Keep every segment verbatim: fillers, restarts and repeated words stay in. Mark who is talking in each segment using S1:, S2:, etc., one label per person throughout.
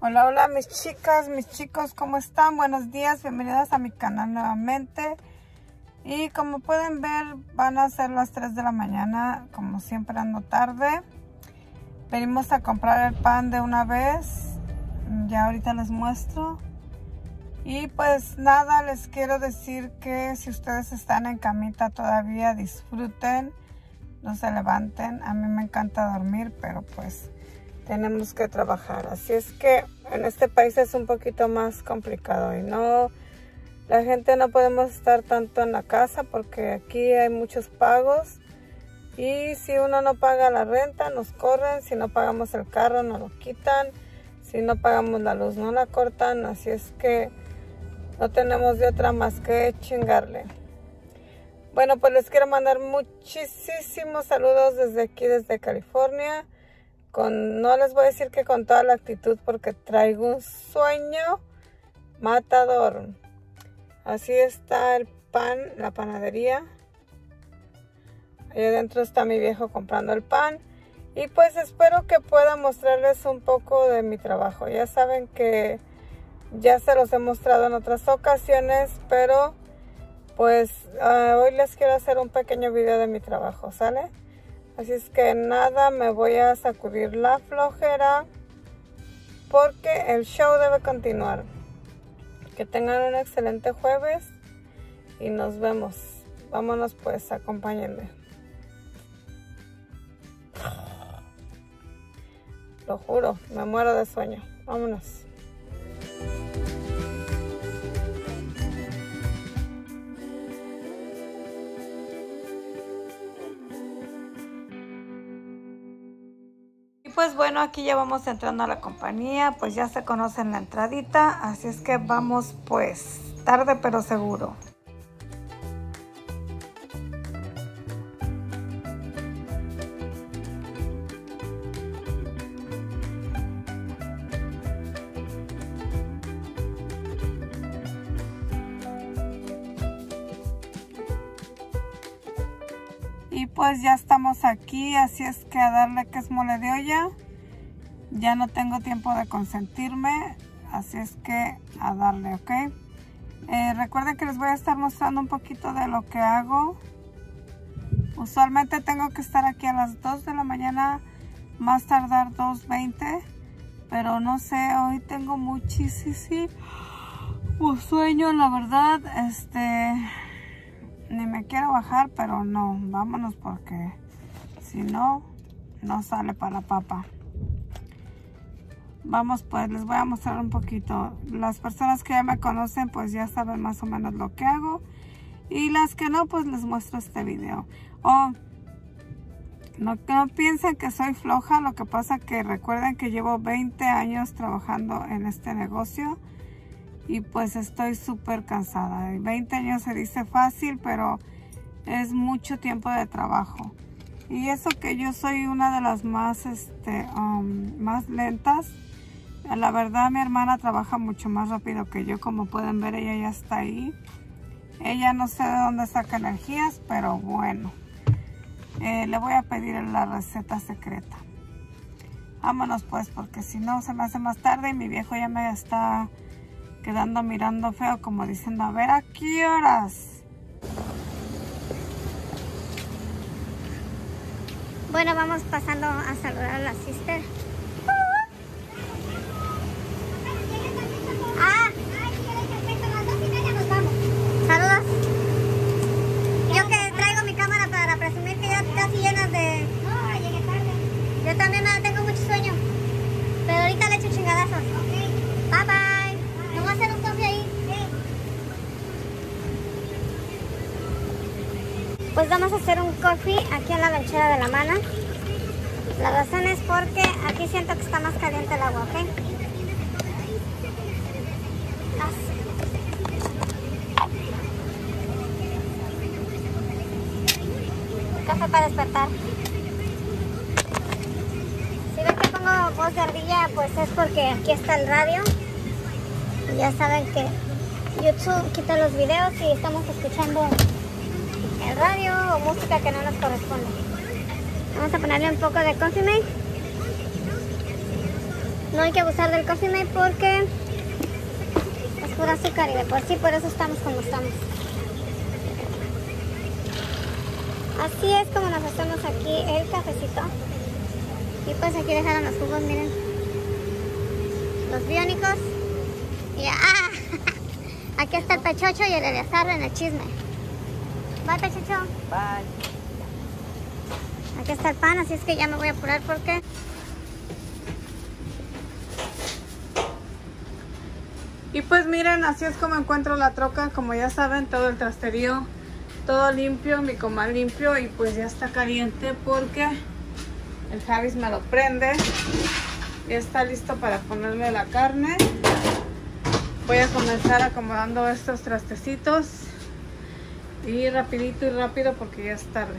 S1: Hola, hola mis chicas, mis chicos, ¿cómo están? Buenos días, bienvenidas a mi canal nuevamente. Y como pueden ver, van a ser las tres de la mañana, como siempre ando tarde. Venimos a comprar el pan de una vez, ya ahorita les muestro. Y pues nada, les quiero decir que si ustedes están en camita todavía, disfruten, no se levanten. A mí me encanta dormir, pero pues tenemos que trabajar, así es que en este país es un poquito más complicado y no, la gente no podemos estar tanto en la casa porque aquí hay muchos pagos y si uno no paga la renta nos corren, si no pagamos el carro nos lo quitan, si no pagamos la luz no la cortan, así es que no tenemos de otra más que chingarle. Bueno, pues les quiero mandar muchísimos saludos desde aquí, desde California. Con, no les voy a decir que con toda la actitud porque traigo un sueño matador. Así está el pan, la panadería. Ahí adentro está mi viejo comprando el pan. Y pues espero que pueda mostrarles un poco de mi trabajo. Ya saben que ya se los he mostrado en otras ocasiones, pero pues uh, hoy les quiero hacer un pequeño video de mi trabajo, ¿sale? Así es que nada, me voy a sacudir la flojera porque el show debe continuar. Que tengan un excelente jueves y nos vemos. Vámonos pues, acompáñenme. Lo juro, me muero de sueño. Vámonos. Pues bueno, aquí ya vamos entrando a la compañía, pues ya se conocen la entradita, así es que vamos pues, tarde pero seguro. Y pues ya estamos aquí, así es que a darle que es mole de olla. Ya no tengo tiempo de consentirme, así es que a darle, ¿ok? Eh, recuerden que les voy a estar mostrando un poquito de lo que hago. Usualmente tengo que estar aquí a las dos de la mañana, más tardar dos veinte. Pero no sé, hoy tengo muchísimo sueño, la verdad, este... Ni me quiero bajar, pero no, vámonos porque si no, no sale para la papa. Vamos pues, les voy a mostrar un poquito. Las personas que ya me conocen pues ya saben más o menos lo que hago. Y las que no, pues les muestro este video. Oh, no, no piensen que soy floja, lo que pasa que recuerden que llevo veinte años trabajando en este negocio. Y pues estoy súper cansada. veinte años se dice fácil, pero es mucho tiempo de trabajo. Y eso que yo soy una de las más, este, um, más lentas. La verdad, mi hermana trabaja mucho más rápido que yo. Como pueden ver, ella ya está ahí. Ella no sé de dónde saca energías, pero bueno. Eh, le voy a pedir la receta secreta. Vámonos pues, porque si no se me hace más tarde y mi viejo ya me está quedando mirando feo, como diciendo, a ver a qué horas.
S2: Bueno, vamos pasando a saludar a la sister. Ah, saludos. Yo que traigo mi cámara para presumir que ya casi llenas de... No, llegué tarde. Yo también me tengo mucho sueño, pero ahorita le echo chingadazos. Bye bye. ¿No va a hacer un café ahí? Pues vamos a hacer un coffee aquí en la lanchera de la Mana. La razón es porque aquí siento que está más caliente el agua, ¿ok? Café para despertar. Si ven que pongo voz de ardilla, pues es porque aquí está el radio. Y ya saben que YouTube quita los videos y estamos escuchando el radio o música que no nos corresponde. Vamos a ponerle un poco de Coffee Mate. No hay que abusar del Coffee Mate porque es pura azúcar y de por sí por eso estamos como estamos. Así es como nos hacemos aquí el cafecito. Y pues aquí dejaron los jugos, miren. Los biónicos. Y ¡ah! Aquí está el Pechocho y el Eleazar en el chisme. Bye, Pechocho.
S1: Bye.
S2: Aquí está el pan, así es que ya me voy a apurar porque...
S1: Y pues miren, así es como encuentro la troca. Como ya saben, todo el trasterío, todo limpio, mi comal limpio. Y pues ya está caliente porque el Javis me lo prende. Ya está listo para ponerle la carne. Voy a comenzar acomodando estos trastecitos. Y rapidito y rápido porque ya es tarde.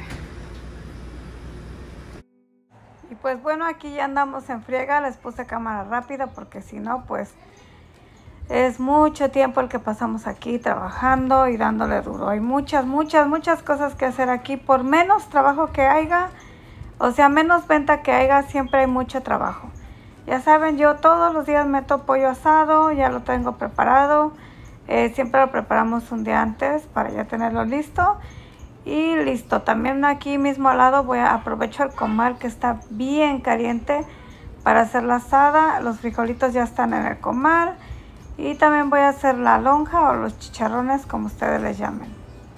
S1: Y pues bueno, aquí ya andamos en friega. Les puse cámara rápida porque si no, pues es mucho tiempo el que pasamos aquí trabajando y dándole duro. Hay muchas, muchas, muchas cosas que hacer aquí. Por menos trabajo que haya, o sea, menos venta que haya, siempre hay mucho trabajo. Ya saben, yo todos los días meto pollo asado, ya lo tengo preparado. Eh, siempre lo preparamos un día antes para ya tenerlo listo. Y listo, también aquí mismo al lado voy a aprovechar el comal que está bien caliente para hacer la asada. Los frijolitos ya están en el comal. Y también voy a hacer la lonja o los chicharrones, como ustedes les llamen.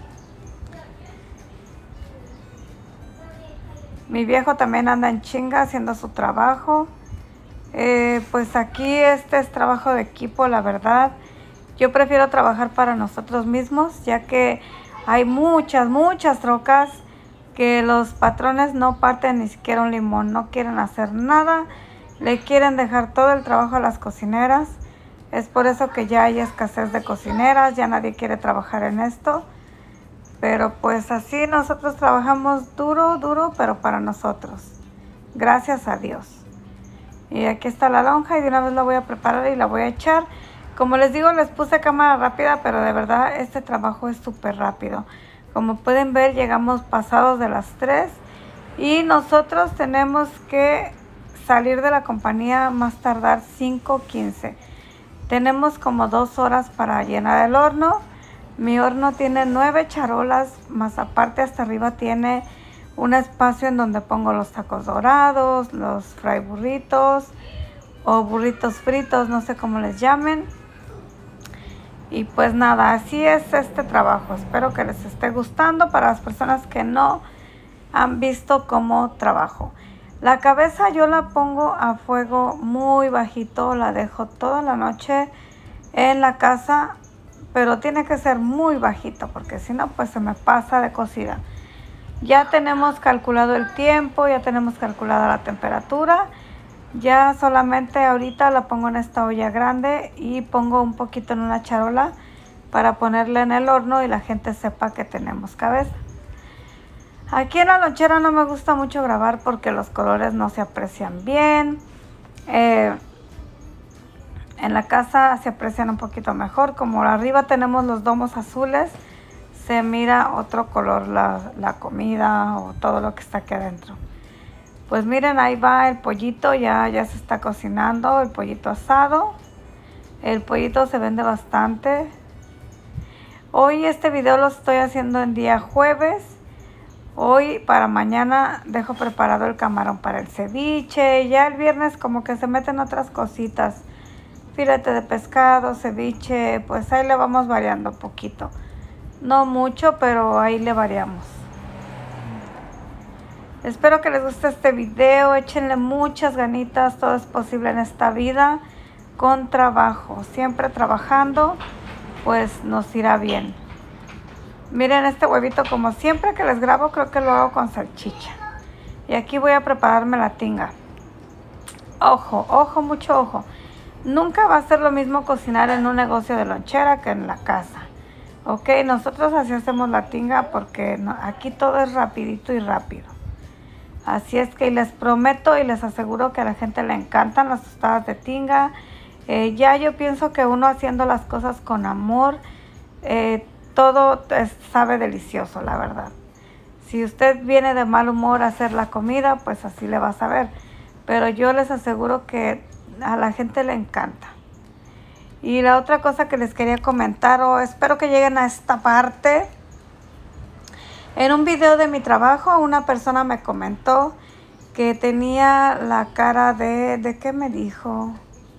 S1: Mi viejo también anda en chinga haciendo su trabajo. Eh, pues aquí este es trabajo de equipo, la verdad. Yo prefiero trabajar para nosotros mismos, ya que hay muchas, muchas trocas que los patrones no parten ni siquiera un limón, no quieren hacer nada, le quieren dejar todo el trabajo a las cocineras. Es por eso que ya hay escasez de cocineras, ya nadie quiere trabajar en esto. Pero pues así nosotros trabajamos duro, duro, pero para nosotros. Gracias a Dios. Y aquí está la lonja y de una vez la voy a preparar y la voy a echar. Como les digo, les puse cámara rápida, pero de verdad este trabajo es súper rápido. Como pueden ver, llegamos pasados de las tres y nosotros tenemos que salir de la compañía más tardar cinco quince. Tenemos como dos horas para llenar el horno. Mi horno tiene nueve charolas, más aparte hasta arriba tiene un espacio en donde pongo los tacos dorados, los fry burritos o burritos fritos, no sé cómo les llamen. Y pues nada, así es este trabajo. Espero que les esté gustando para las personas que no han visto cómo trabajo. La cabeza yo la pongo a fuego muy bajito, la dejo toda la noche en la casa, pero tiene que ser muy bajito porque si no pues se me pasa de cocida. Ya tenemos calculado el tiempo, ya tenemos calculada la temperatura. Ya solamente ahorita la pongo en esta olla grande y pongo un poquito en una charola para ponerla en el horno y la gente sepa que tenemos cabeza. Aquí en la lonchera no me gusta mucho grabar porque los colores no se aprecian bien. Eh, en la casa se aprecian un poquito mejor. Como arriba tenemos los domos azules, se mira otro color la, la comida o todo lo que está aquí adentro. Pues miren, ahí va el pollito, ya, ya se está cocinando, el pollito asado. El pollito se vende bastante. Hoy este video lo estoy haciendo en día jueves. Hoy para mañana dejo preparado el camarón para el ceviche. Ya el viernes como que se meten otras cositas. Filete de pescado, ceviche, pues ahí le vamos variando un poquito. No mucho, pero ahí le variamos. Espero que les guste este video, échenle muchas ganitas, todo es posible en esta vida con trabajo. Siempre trabajando, pues nos irá bien. Miren este huevito, como siempre que les grabo, creo que lo hago con salchicha. Y aquí voy a prepararme la tinga. Ojo, ojo, mucho ojo. Nunca va a ser lo mismo cocinar en un negocio de lonchera que en la casa. Ok, nosotros así hacemos la tinga porque no, aquí todo es rapidito y rápido. Así es que les prometo y les aseguro que a la gente le encantan las tostadas de tinga. Eh, ya yo pienso que uno haciendo las cosas con amor, eh, todo es, sabe delicioso, la verdad. Si usted viene de mal humor a hacer la comida, pues así le va a saber. Pero yo les aseguro que a la gente le encanta. Y la otra cosa que les quería comentar, o espero que lleguen a esta parte. En un video de mi trabajo, una persona me comentó que tenía la cara de, ¿de qué me dijo?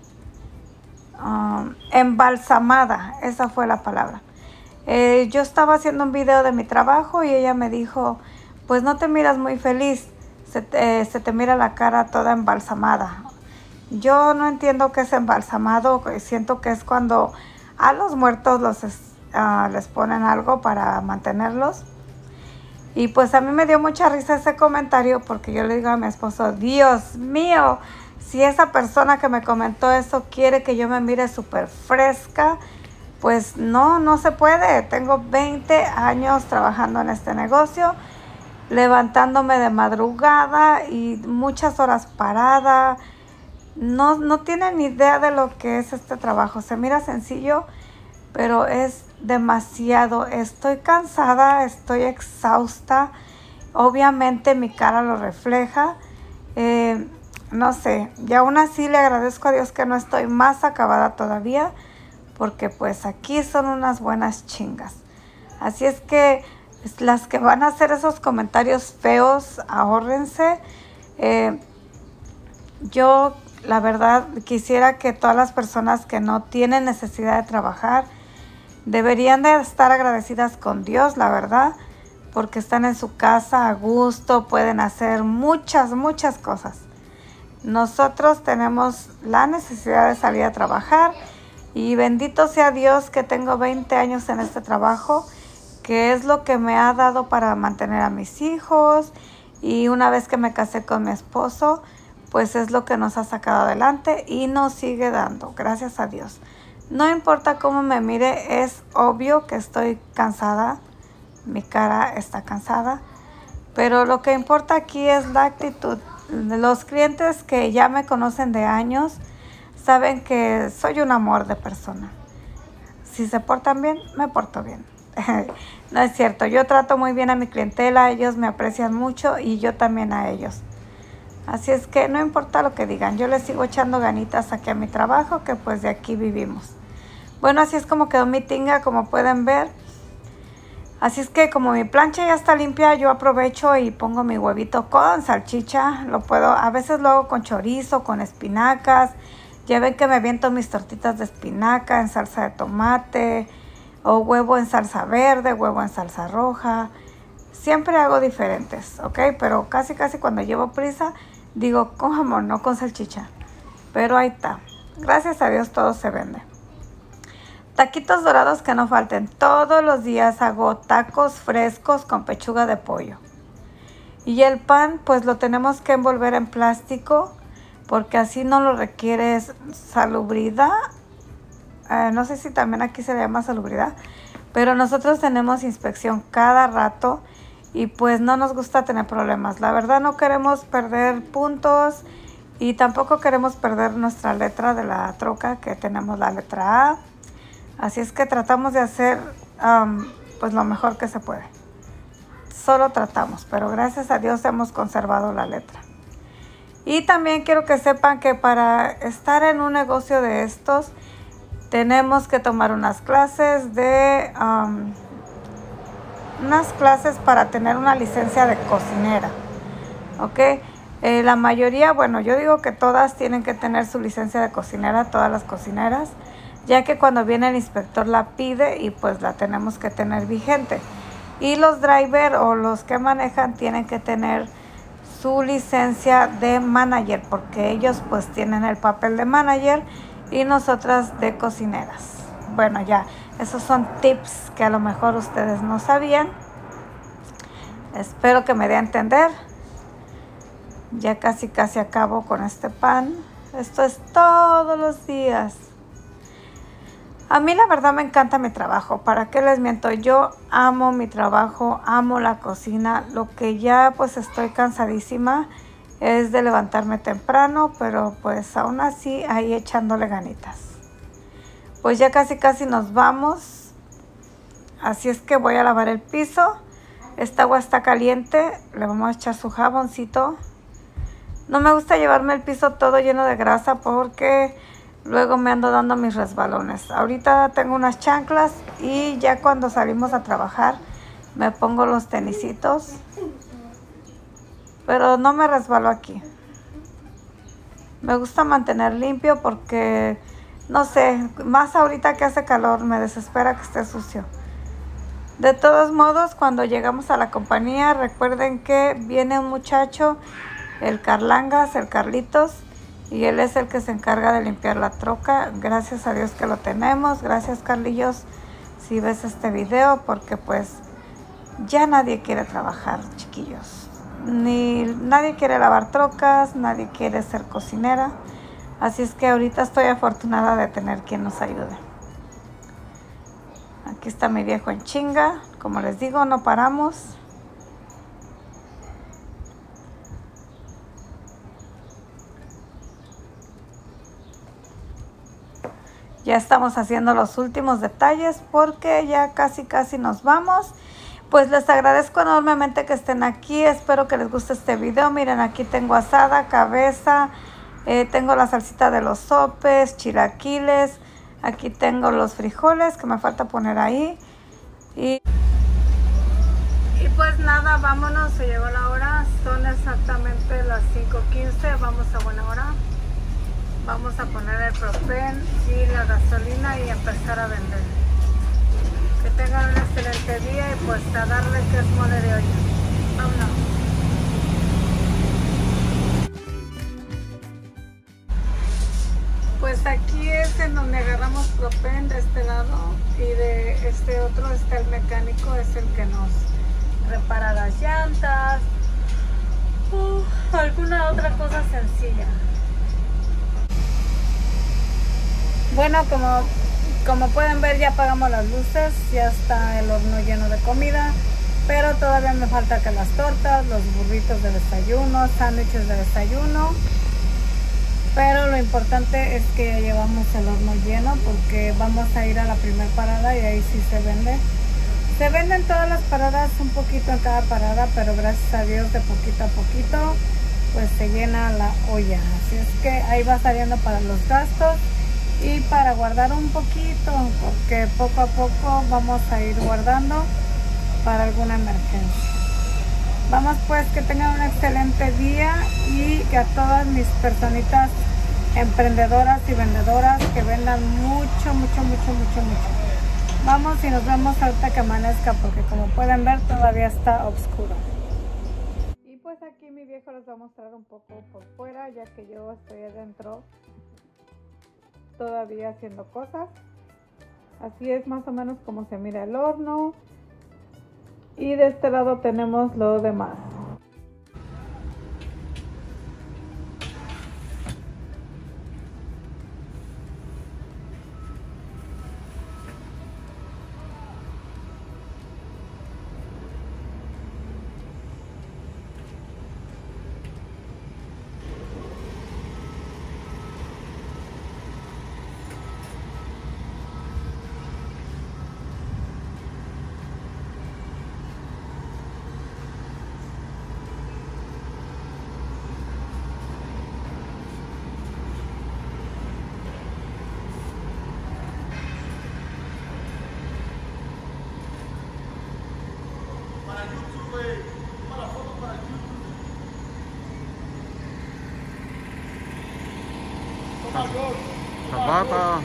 S1: Um, embalsamada, esa fue la palabra. Eh, yo estaba haciendo un video de mi trabajo y ella me dijo, pues no te miras muy feliz, se te, eh, se te mira la cara toda embalsamada. Yo no entiendo qué es embalsamado, siento que es cuando a los muertos los, uh, les ponen algo para mantenerlos. Y pues a mí me dio mucha risa ese comentario porque yo le digo a mi esposo, Dios mío, si esa persona que me comentó eso quiere que yo me mire súper fresca, pues no, no se puede. Tengo veinte años trabajando en este negocio, levantándome de madrugada y muchas horas parada. No, no tienen ni idea de lo que es este trabajo. Se mira sencillo, pero es demasiado. Estoy cansada, estoy exhausta. Obviamente mi cara lo refleja. Eh, no sé, y aún así le agradezco a Dios que no estoy más acabada todavía, porque pues aquí son unas buenas chingas. Así es que las que van a hacer esos comentarios feos, ahórrense. Eh, yo la verdad quisiera que todas las personas que no tienen necesidad de trabajar deberían de estar agradecidas con Dios, la verdad, porque están en su casa a gusto, pueden hacer muchas, muchas cosas. Nosotros tenemos la necesidad de salir a trabajar y bendito sea Dios que tengo veinte años en este trabajo, que es lo que me ha dado para mantener a mis hijos, y una vez que me casé con mi esposo, pues es lo que nos ha sacado adelante y nos sigue dando, gracias a Dios. No importa cómo me mire, es obvio que estoy cansada, mi cara está cansada, pero lo que importa aquí es la actitud. Los clientes que ya me conocen de años saben que soy un amor de persona. Si se portan bien, me porto bien. No es cierto, yo trato muy bien a mi clientela, ellos me aprecian mucho y yo también a ellos. Así es que no importa lo que digan, yo les sigo echando ganitas aquí a mi trabajo, que pues de aquí vivimos. Bueno, así es como quedó mi tinga, como pueden ver. Así es que como mi plancha ya está limpia, yo aprovecho y pongo mi huevito con salchicha. Lo puedo, a veces lo hago con chorizo, con espinacas. Ya ven que me aviento mis tortitas de espinaca en salsa de tomate, o huevo en salsa verde, huevo en salsa roja. Siempre hago diferentes, ¿ok? Pero casi casi cuando llevo prisa, digo con jamón, no con salchicha. Pero ahí está. Gracias a Dios todo se vende. Taquitos dorados que no falten. Todos los días hago tacos frescos con pechuga de pollo. Y el pan pues lo tenemos que envolver en plástico porque así no lo requiere salubridad. Eh, no sé si también aquí se le llama salubridad. Pero nosotros tenemos inspección cada rato y pues no nos gusta tener problemas. La verdad no queremos perder puntos y tampoco queremos perder nuestra letra de la troca, que tenemos la letra A. Así es que tratamos de hacer um, pues lo mejor que se puede. Solo tratamos, pero gracias a Dios hemos conservado la letra. Y también quiero que sepan que para estar en un negocio de estos, tenemos que tomar unas clases de... Um, unas clases para tener una licencia de cocinera. ¿Ok? Eh, la mayoría, bueno, yo digo que todas tienen que tener su licencia de cocinera, todas las cocineras, ya que cuando viene el inspector la pide y pues la tenemos que tener vigente. Y los drivers o los que manejan tienen que tener su licencia de manager, porque ellos pues tienen el papel de manager y nosotras de cocineras. Bueno, ya, esos son tips que a lo mejor ustedes no sabían. Espero que me dé a entender. Ya casi casi acabo con este pan. Esto es todos los días. A mí la verdad me encanta mi trabajo. ¿Para qué les miento? Yo amo mi trabajo, amo la cocina. Lo que ya pues estoy cansadísima es de levantarme temprano, pero pues aún así ahí echándole ganitas. Pues ya casi casi nos vamos. Así es que voy a lavar el piso. Esta agua está caliente. Le vamos a echar su jaboncito. No me gusta llevarme el piso todo lleno de grasa porque luego me ando dando mis resbalones. Ahorita tengo unas chanclas y ya cuando salimos a trabajar me pongo los tenisitos. Pero no me resbalo aquí. Me gusta mantener limpio porque, no sé, más ahorita que hace calor me desespera que esté sucio. De todos modos, cuando llegamos a la compañía, recuerden que viene un muchacho, el Carlangas, el Carlitos, y él es el que se encarga de limpiar la troca. Gracias a Dios que lo tenemos. Gracias, Carlillos, si ves este video, porque pues ya nadie quiere trabajar, chiquillos. Ni nadie quiere lavar trocas, nadie quiere ser cocinera. Así es que ahorita estoy afortunada de tener quien nos ayude. Aquí está mi viejo en chinga. Como les digo, no paramos. Ya estamos haciendo los últimos detalles porque ya casi casi nos vamos. Pues les agradezco enormemente que estén aquí. Espero que les guste este video. Miren, aquí tengo asada, cabeza. Eh, tengo la salsita de los sopes, chilaquiles. Aquí tengo los frijoles que me falta poner ahí. Y, y pues nada, vámonos. Se llegó la hora. Son exactamente las cinco quince. Vamos a buena hora. Vamos a poner el propén y la gasolina y empezar a vender. Que tengan un excelente día y pues a darle que es mole de olla. Vámonos. Pues aquí es en donde agarramos propén de este lado y de este otro está el mecánico, es el que nos repara las llantas, uh, alguna otra cosa sencilla. Bueno, como Como pueden ver, ya apagamos las luces, ya está el horno lleno de comida, pero todavía me falta que las tortas, los burritos de desayuno, sándwiches de desayuno. Pero lo importante es que ya llevamos el horno lleno porque vamos a ir a la primera parada y ahí sí se vende. Se venden todas las paradas, un poquito en cada parada, pero gracias a Dios de poquito a poquito pues se llena la olla. Así es que ahí va saliendo para los gastos. Y para guardar un poquito, porque poco a poco vamos a ir guardando para alguna emergencia. Vamos pues, que tengan un excelente día y que a todas mis personitas emprendedoras y vendedoras que vendan mucho, mucho, mucho, mucho, mucho. Vamos y nos vemos ahorita que amanezca porque como pueden ver todavía está oscuro. Y pues aquí mi viejo les va a mostrar un poco por fuera ya que yo estoy adentro todavía haciendo cosas. Así es más o menos como se mira el horno y de este lado tenemos lo demás.
S3: Zapata.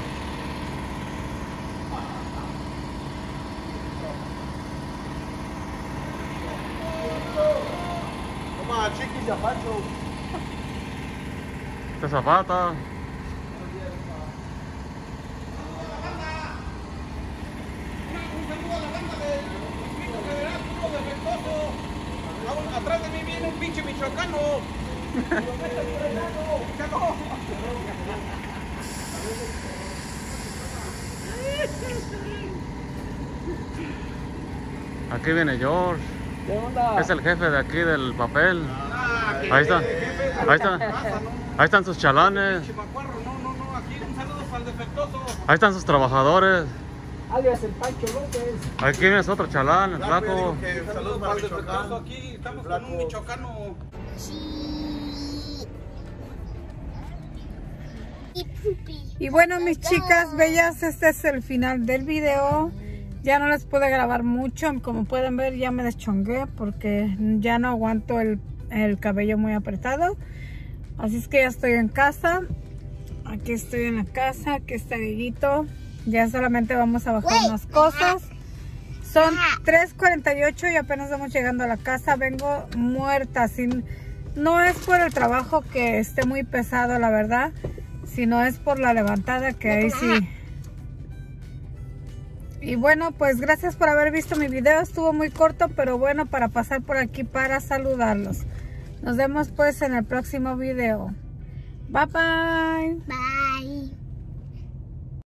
S4: Toma chiquis y apacho.
S3: Esta Zapata.
S4: Atrás de mí viene un pinche michoacano.
S3: Aquí viene George.
S4: ¿Qué onda?
S3: Es el jefe de aquí del papel. Ahí está. Ahí está. Ahí están sus chalanes.
S4: Chimacuarro, no, no, no. Aquí un saludo para el defectuoso.
S3: Ahí están sus trabajadores.
S4: Alias el Pancho López.
S3: Aquí viene otro chalán, el flaco.
S4: Saludos para el defectuoso. Aquí estamos con un michoacano.
S2: Y pupi.
S1: Y bueno, mis chicas bellas, este es el final del video. Ya no les pude grabar mucho. Como pueden ver, ya me deschongué porque ya no aguanto el, el cabello muy apretado. Así es que ya estoy en casa. Aquí estoy en la casa. Aquí está Guiguito. Ya solamente vamos a bajar unas cosas. Son tres cuarenta y ocho y apenas vamos llegando a la casa. Vengo muerta. Sin, no es por el trabajo que esté muy pesado, la verdad, sino es por la levantada que ahí sí. Y bueno, pues gracias por haber visto mi video. Estuvo muy corto, pero bueno, para pasar por aquí para saludarlos. Nos vemos pues en el próximo video. Bye bye.
S2: Bye.